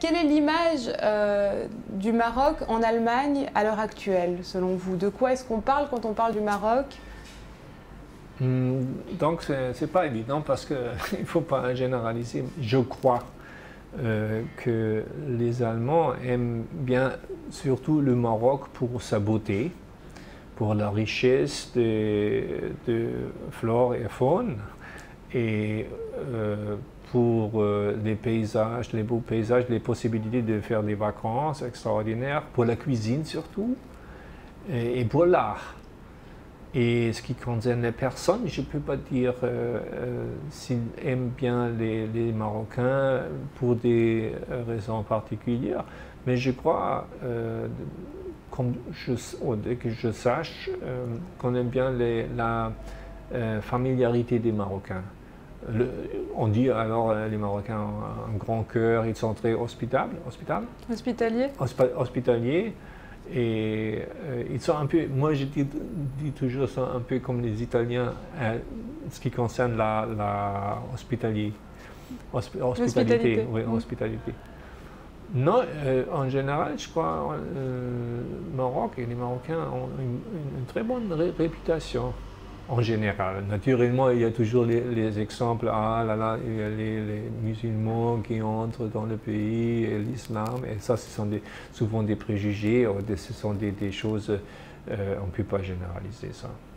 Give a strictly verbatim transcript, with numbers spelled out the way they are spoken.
quelle est l'image euh, du Maroc en Allemagne à l'heure actuelle, selon vous? De quoi est-ce qu'on parle quand on parle du Maroc? Donc, ce n'est pas évident parce qu'il ne faut pas généraliser. Je crois euh, que les Allemands aiment bien surtout le Maroc pour sa beauté, pour la richesse de, de flore et faune, et euh, pour euh, les paysages, les beaux paysages, les possibilités de faire des vacances extraordinaires, pour la cuisine surtout, et, et pour l'art. Et ce qui concerne les personnes, je ne peux pas dire euh, euh, s'ils aiment bien les, les Marocains pour des raisons particulières, mais je crois, euh, comme je, dès que je sache, euh, qu'on aime bien les, la euh, familiarité des Marocains. Le, on dit alors les Marocains ont un grand cœur, ils sont très hospitables, hospitables, Hospitalier, hosp hospitaliers. Et euh, ils sont un peu, moi je dis, dis toujours, sont un peu comme les Italiens, euh, ce qui concerne la, la hospitalier, Hosp hospitalité, oui, mmh. hospitalité. Non, euh, en général, je crois, euh, le Maroc et les Marocains ont une, une très bonne ré réputation. En général. Naturellement, il y a toujours les, les exemples, ah là là, il y a les, les musulmans qui entrent dans le pays, et l'islam, et ça, ce sont des, souvent des préjugés, ce sont des, des choses, euh, on ne peut pas généraliser ça.